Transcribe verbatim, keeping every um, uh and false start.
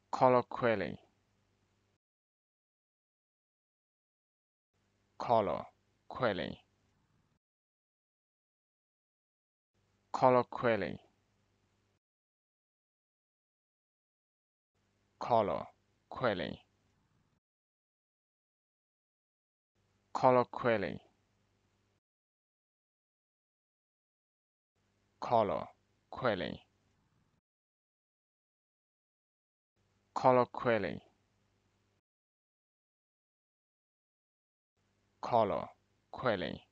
colloquially, colloquially, colloquially, colloquially, colloquially, colloquially, colloquially, colloquially.